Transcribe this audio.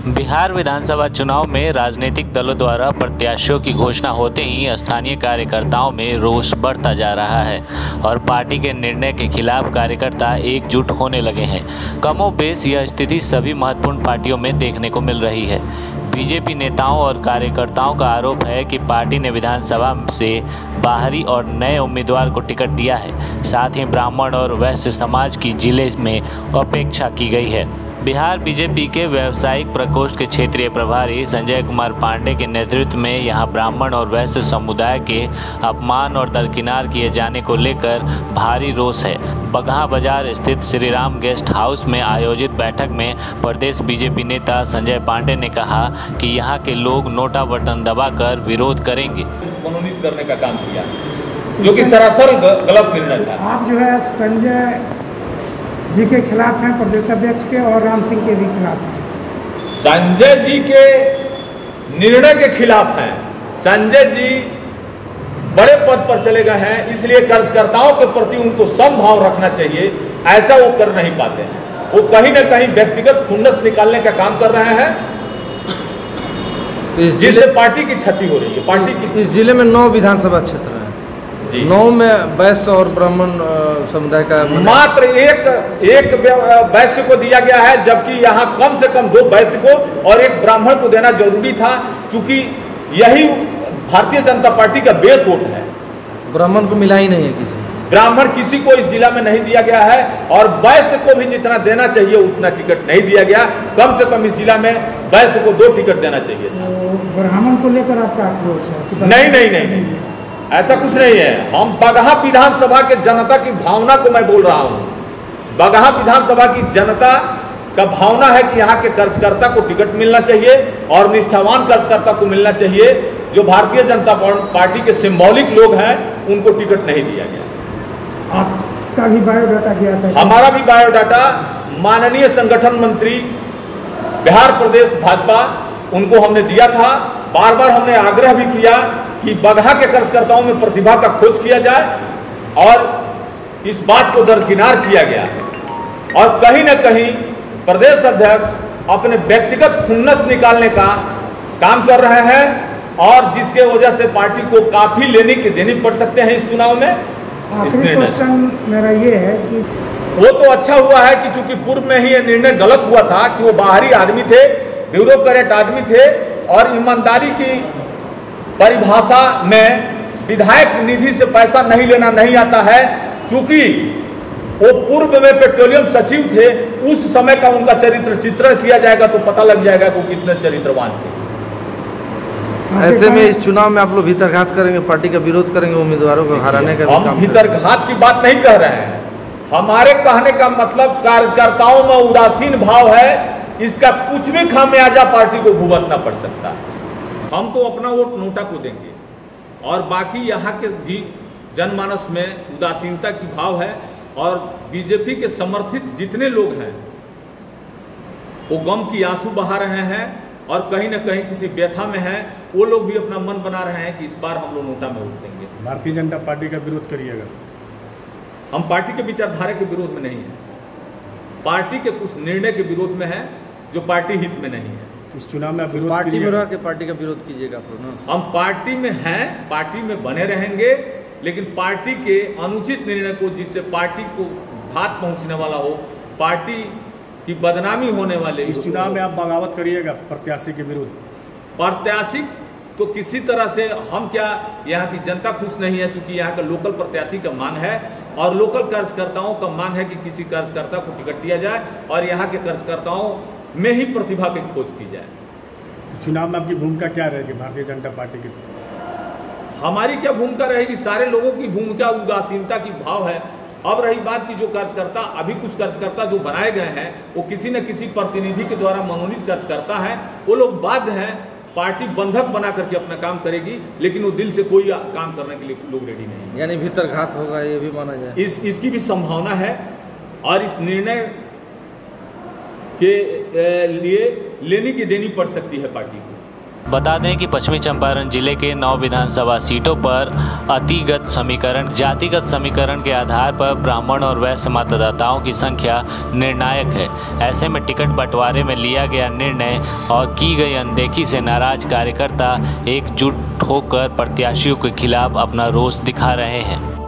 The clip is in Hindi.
बिहार विधानसभा चुनाव में राजनीतिक दलों द्वारा प्रत्याशियों की घोषणा होते ही स्थानीय कार्यकर्ताओं में रोष बढ़ता जा रहा है और पार्टी के निर्णय के खिलाफ कार्यकर्ता एकजुट होने लगे हैं। कमोबेश यह स्थिति सभी महत्वपूर्ण पार्टियों में देखने को मिल रही है। बीजेपी नेताओं और कार्यकर्ताओं का आरोप है कि पार्टी ने विधानसभा से बाहरी और नए उम्मीदवार को टिकट दिया है। साथ ही ब्राह्मण और वैश्य समाज की जिले में उपेक्षा की गई है। बिहार बीजेपी के व्यावसायिक प्रकोष्ठ के क्षेत्रीय प्रभारी संजय कुमार पांडे के नेतृत्व में यहां ब्राह्मण और वैश्य समुदाय के अपमान और दरकिनार किए जाने को लेकर भारी रोष है। बगहा बाजार स्थित श्री राम गेस्ट हाउस में आयोजित बैठक में प्रदेश बीजेपी नेता संजय पांडे ने कहा कि यहां के लोग नोटा बटन दबाकर विरोध करेंगे। मनोनीत करने का काम किया जो कि सरासर गलत निर्णय था। आप जो है संजय जी के खिलाफ हैं, प्रदेश अध्यक्ष के, और राम सिंह के भी खिलाफ हैं। संजय जी के निर्णय के खिलाफ हैं। संजय जी बड़े पद पर चले गए हैं, इसलिए कार्यकर्ताओं के प्रति उनको समभाव रखना चाहिए। ऐसा वो कर नहीं पाते हैं। वो कहीं ना कहीं व्यक्तिगत खुन्नस निकालने का काम कर रहे हैं, जिससे पार्टी की क्षति हो रही है। पार्टी की इस जिले में 9 विधानसभा क्षेत्र है, 9 में वैश्य और ब्राह्मण समुदाय का मात्र एक वैश्य को दिया गया है, जबकि यहाँ कम से कम 2 वैश्य को और 1 ब्राह्मण को देना जरूरी था, क्योंकि यही भारतीय जनता पार्टी का बेस वोट है। ब्राह्मण को मिला ही नहीं है किसी। ब्राह्मण किसी को इस जिला में नहीं दिया गया है और वैश्य को भी जितना देना चाहिए उतना टिकट नहीं दिया गया। कम से कम इस जिला में वैश्य को 2 टिकट देना चाहिए था। ब्राह्मण को लेकर आपका आक्रोश है? नहीं, ऐसा कुछ नहीं है। हम बगहा विधानसभा के जनता की भावना को मैं बोल रहा हूं। बगहा विधानसभा की जनता का भावना है कि यहाँ के कार्यकर्ता को टिकट मिलना चाहिए और निष्ठावान कार्यकर्ता को मिलना चाहिए। जो भारतीय जनता पार्टी के सिंबॉलिक लोग हैं उनको टिकट नहीं दिया गया। आपका भी बायोडाटा किया था? हमारा भी बायोडाटा माननीय संगठन मंत्री बिहार प्रदेश भाजपा उनको हमने दिया था। बार बार हमने आग्रह भी किया कि बगहा के कार्यकर्ताओं में प्रतिभा का खोज किया जाए और इस बात को दरकिनार किया गया। और कहीं ना कहीं प्रदेश अध्यक्ष अपने व्यक्तिगत खुन्नस निकालने का काम कर रहे हैं और जिसके वजह से पार्टी को काफी देनी पड़ सकते हैं इस चुनाव में। आखिरी क्वेश्चन मेरा ये है कि वो तो अच्छा हुआ है कि चूंकि पूर्व में ही ये निर्णय गलत हुआ था कि वो बाहरी आदमी थे, ब्यूरोक्रेट आदमी थे और ईमानदारी की परिभाषा में विधायक निधि से पैसा नहीं लेना नहीं आता है। चूंकि वो पूर्व में पेट्रोलियम सचिव थे, उस समय का उनका चरित्र चित्रण किया जाएगा तो पता लग जाएगा कि वो कितने चरित्रवान थे। ऐसे में इस चुनाव में आप लोग भीतरघात करेंगे, पार्टी का विरोध करेंगे, उम्मीदवारों को हराने का हम भीतरघात की बात नहीं कह रहे हैं। हमारे कहने का मतलब कार्यकर्ताओं में उदासीन भाव है, इसका कुछ भी खामियाजा पार्टी को भुगतना पड़ सकता है। हम तो अपना वोट नोटा को देंगे और बाकी यहाँ के भी जनमानस में उदासीनता की भाव है और बीजेपी के समर्थित जितने लोग हैं वो गम की आंसू बहा रहे हैं और कहीं ना कहीं किसी व्यथा में हैं। वो लोग भी अपना मन बना रहे हैं कि इस बार हम लोग नोटा में वोट देंगे। भारतीय जनता पार्टी का विरोध करिएगा? हम पार्टी के विचारधारा के विरोध में नहीं है, पार्टी के कुछ निर्णय के विरोध में है जो पार्टी हित में नहीं है। इस चुनाव में आप विरोध पार्टी में रह के पार्टी का विरोध कीजिएगा आप लोग? हम पार्टी में हैं, पार्टी में बने रहेंगे, लेकिन पार्टी के अनुचित निर्णय को, जिससे पार्टी को घात पहुंचने वाला हो, पार्टी की बदनामी होने वाले, इस चुनाव में आप बगावत करिएगा प्रत्याशी के विरुद्ध? प्रत्याशी तो किसी तरह से हम क्या, यहाँ की जनता खुश नहीं है, चूंकि यहाँ का लोकल प्रत्याशी का मांग है और लोकल कार्यकर्ताओं का मांग है कि किसी कार्यकर्ता को टिकट दिया जाए और यहाँ के कार्यकर्ताओं में ही प्रतिभा की खोज की जाए। तो चुनाव में आपकी भूमिका क्या रहेगी भारतीय जनता पार्टी की? हमारी क्या भूमिका रहेगी? सारे लोगों की भूमिका उदासीनता की भाव है। अब रही बात की जो कार्यकर्ता, अभी कुछ कार्यकर्ता जो बनाए गए हैं वो किसी न किसी प्रतिनिधि के द्वारा मनोनीत कार्यकर्ता हैं। वो लोग बाध्य हैं, पार्टी बंधक बना करके अपना काम करेगी, लेकिन वो दिल से कोई काम करने के लिए लोग रेडी नहीं है। यानी भीतरघात होगा, ये भी माना जाए? इसकी भी संभावना है और इस निर्णय के लिए लेनी की देनी पड़ सकती है पार्टी को। बता दें कि पश्चिमी चंपारण जिले के 9 विधानसभा सीटों पर जातिगत समीकरण के आधार पर ब्राह्मण और वैश्य मतदाताओं की संख्या निर्णायक है। ऐसे में टिकट बंटवारे में लिया गया निर्णय और की गई अनदेखी से नाराज कार्यकर्ता एकजुट होकर प्रत्याशियों के खिलाफ अपना रोष दिखा रहे हैं।